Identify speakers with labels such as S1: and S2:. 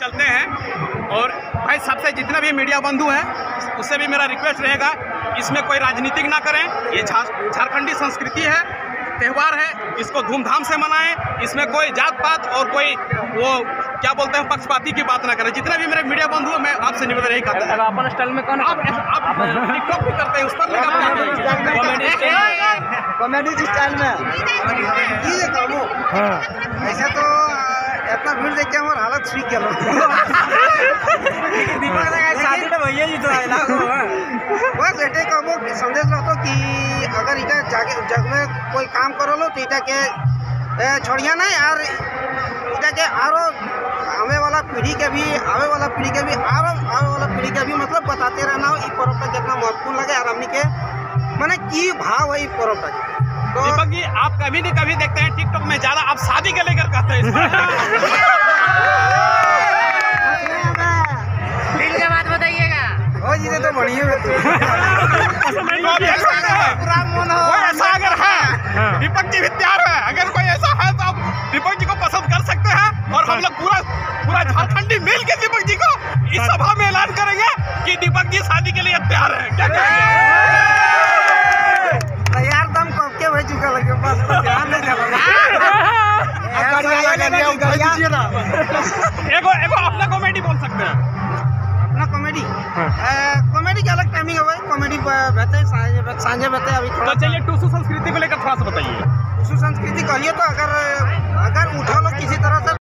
S1: चलते हैं। और भाई सबसे जितने भी मीडिया बंधु हैं उससे भी मेरा रिक्वेस्ट रहेगा, इसमें कोई राजनीतिक ना करें। ये झारखंडी संस्कृति है, त्यौहार है, इसको धूमधाम से मनाएं। इसमें कोई जात पात और कोई वो क्या बोलते हैं पक्षपाती की बात ना करें। जितने भी मेरे मीडिया बंधु हैं मैं आपसे निवेदन यही करता हूं।
S2: अपन स्टाइल में कौन
S1: आप टिकटॉक भी करते हैं, उस पर
S3: कॉमेडी स्टाइल में ये कहूँ ऐसा तो इतना भीड़ देख के हमारा हालत ठीक कर
S2: शादी तो भैया जी तो
S3: बस एटे कहूँ संदेश रहता कि अगर इटा जग में कोई काम करो लो तो इटा के छोड़िया ना यार, इटा के आरो आवे वाला पीढ़ी के भी आवे वाला पीढ़ी के भी मतलब बताते रहना हो पर्व का कितना महत्वपूर्ण लगे और हमनी के माने की भाव है पर्व का।
S1: तो दीपक जी आप कभी नहीं कभी देखते हैं टिकटॉक में ज्यादा आप शादी के लेकर कहते हैं
S2: दिल के बात बताइएगा।
S3: ओ जी तो बढ़िया
S1: ऐसा अगर है दीपक जी भी तैयार है, अगर कोई ऐसा है तो आप दीपक जी को पसंद कर सकते हैं और हम लोग पूरा झारखंडी मिल के दीपक जी को इस सभा में ऐलान करेंगे कि दीपक जी शादी के लिए तैयार है। क्या
S3: यार दम कब के भाई चुका लगे पास ध्यान नहीं चला
S1: एगो अपना कॉमेडी बोल सकते हैं।
S3: अपना कॉमेडी का अलग टाइमिंग है भाई, कॉमेडी बहते सांझे बहते अभी
S1: तो चलिए टूसू संस्कृति को लेकर थोड़ा सा बताइए।
S3: टूसू संस्कृति कहिए तो अगर उठा लो किसी तरह से